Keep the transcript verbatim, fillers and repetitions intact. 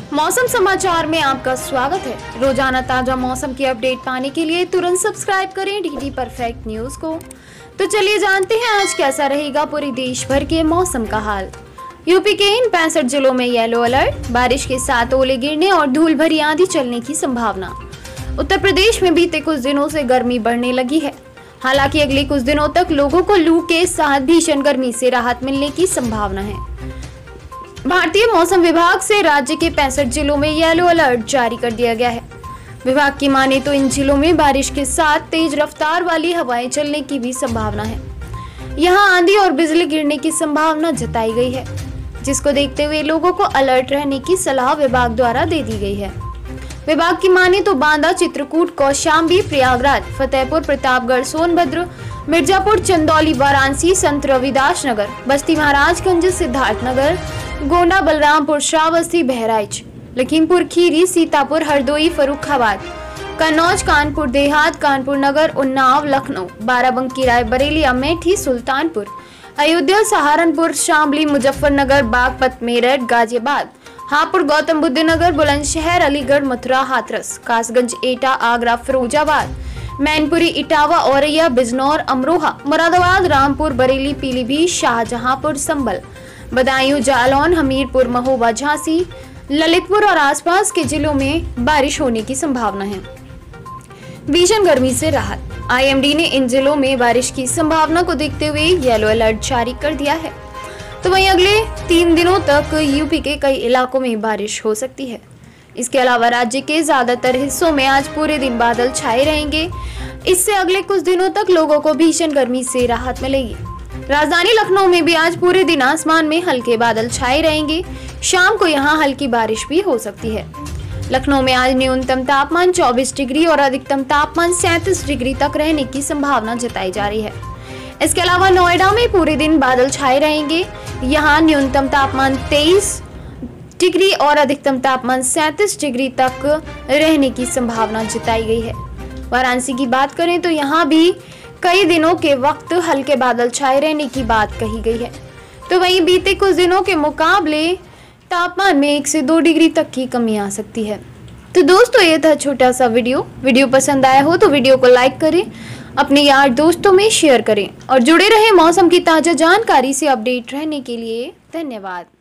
मौसम समाचार में आपका स्वागत है। रोजाना ताजा मौसम की अपडेट पाने के लिए तुरंत सब्सक्राइब करें डीडी परफेक्ट न्यूज को। तो चलिए जानते हैं आज कैसा रहेगा पूरे देश भर के मौसम का हाल। यूपी के इन पैंसठ जिलों में येलो अलर्ट, बारिश के साथ ओले गिरने और धूल भरी आंधी चलने की संभावना। उत्तर प्रदेश में बीते कुछ दिनों से गर्मी बढ़ने लगी है। हालांकि अगले कुछ दिनों तक लोगों को लू के साथ भीषण गर्मी से राहत मिलने की संभावना है। भारतीय मौसम विभाग से राज्य के पैंसठ जिलों में येलो अलर्ट जारी कर दिया गया है। विभाग की माने तो इन जिलों में बारिश के साथ तेज रफ्तार वाली हवाएं चलने की भी संभावना है। यहां आंधी और बिजली गिरने की संभावना जताई गई है, जिसको देखते हुए लोगों को अलर्ट रहने की सलाह विभाग द्वारा दे दी गई है। विभाग की माने तो बांदा, चित्रकूट, कौशाम्बी, प्रयागराज, फतेहपुर, प्रतापगढ़, सोनभद्र, मिर्जापुर, चंदौली, वाराणसी, संत रविदास नगर, बस्ती महाराजगंज, सिद्धार्थनगर, गोंडा, बलरामपुर, श्रावस्ती, बहराइच, लखीमपुर खीरी, सीतापुर, हरदोई, फर्रुखाबाद, कन्नौज, कानपुर देहात, कानपुर नगर, उन्नाव, लखनऊ, बाराबंकी, रायबरेली, अमेठी, सुल्तानपुर, अयोध्या, सहारनपुर, शामली, मुजफ्फरनगर, बागपत, मेरठ, गाजियाबाद, हापुड़, गौतम बुद्ध नगर, बुलंदशहर, अलीगढ़, मथुरा, हाथरस, कासगंज, एटा, आगरा, फिरोजाबाद, मैनपुरी, इटावा, औरैया, बिजनौर, अमरोहा, मुरादाबाद, रामपुर, बरेली, पीलीभीत, शाहजहांपुर, संभल, बदायूं, जालौन, हमीरपुर, महोबा, झांसी, ललितपुर और आसपास के जिलों में बारिश होने की संभावना है। भीषण गर्मी से राहत। आईएमडी ने इन जिलों में बारिश की संभावना को देखते हुए येलो अलर्ट जारी कर दिया है। तो वहीं अगले तीन दिनों तक यूपी के कई इलाकों में बारिश हो सकती है। इसके अलावा राज्य के ज्यादातर हिस्सों में आज पूरे दिन बादल छाए रहेंगे। इससे अगले कुछ दिनों तक लोगों को भीषण गर्मी से राहत मिलेगी। राजधानी लखनऊ में भी आज पूरे दिन आसमान में हल्के बादल छाए रहेंगे। शाम को यहां हल्की बारिश भी हो सकती है। लखनऊ में आज न्यूनतम तापमान चौबीस डिग्री और अधिकतम तापमान सैंतीस डिग्री तक रहने की संभावना जताई जा रही है। इसके अलावा नोएडा में पूरे दिन बादल छाए रहेंगे। यहाँ न्यूनतम तापमान तेईस डिग्री और अधिकतम तापमान सैंतीस डिग्री तक रहने की संभावना जताई गई है। वाराणसी की बात करें तो यहाँ भी कई दिनों के वक्त हल्के बादल छाए रहने की बात कही गई है। तो वहीं बीते कुछ दिनों के मुकाबले तापमान में एक से दो डिग्री तक की कमी आ सकती है। तो दोस्तों, ये था छोटा सा वीडियो। वीडियो पसंद आया हो तो वीडियो को लाइक करें, अपने यार दोस्तों में शेयर करें और जुड़े रहे मौसम की ताजा जानकारी से अपडेट रहने के लिए। धन्यवाद।